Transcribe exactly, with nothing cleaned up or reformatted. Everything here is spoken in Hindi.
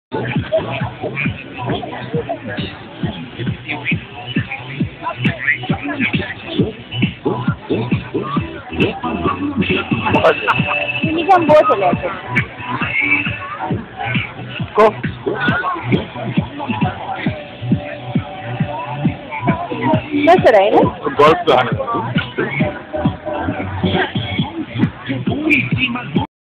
यूनिफॉर्म बहुत चले आते को बस रहे ना गोल्फ